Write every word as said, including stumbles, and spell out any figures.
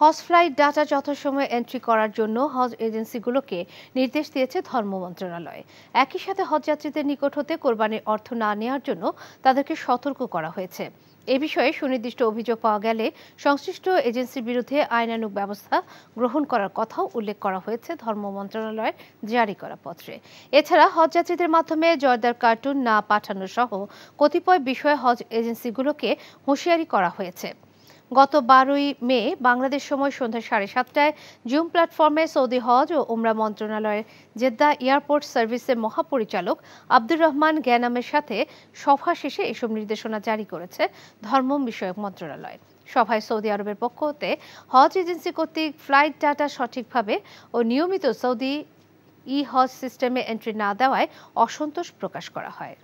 হজ flight data যথাসময়ে entry করার জন্য হজ এজেন্সিগুলোকে নির্দেশ দিয়েছে ধর্ম মন্ত্রণালয়। একই সাথে হজযাত্রীদের নিকট হতে কোরবানির অর্থ না নেওয়ার জন্য তাদেরকে সতর্ক করা হয়েছে। এ বিষয়ে সুনির্দিষ্ট অভিযোগ পাওয়া গেলে সংশ্লিষ্ট এজেন্সির বিরুদ্ধে আইনানুগ ব্যবস্থা গ্রহণ করার কথাও উল্লেখ করা হয়েছে ধর্ম মন্ত্রণালয়ের জারি করা পত্রে। এছাড়া হজযাত্রীদের মাধ্যমে জর্দার কার্টুন না পাঠানো সহ কতিপয় বিষয়ে হজ এজেন্সিগুলোকে হুঁশিয়ারি করা হয়েছে। গত বারোই মে বাংলাদেশ সময় সন্ধ্যা সাড়ে সাতটায় জুম প্ল্যাটফর্মে সৌদি হজ ও উমরা মন্ত্রণালয়ের জেদ্দা এয়ারপোর্ট সার্ভিসের মহাপরিচালক আব্দুর রহমান জ্ঞানামের সাথে সভা শেষে এসব নির্দেশনা জারি করেছে ধর্ম বিষয়ক মন্ত্রণালয়। সভায় সৌদি আরবের পক্ষ হতে হজ এজেন্সি কর্তৃক ফ্লাইট ডাটা সঠিকভাবে ও নিয়মিত সৌদি ই হজ সিস্টেমে এন্ট্রি না দেওয়ায় অসন্তোষ প্রকাশ করা হয়।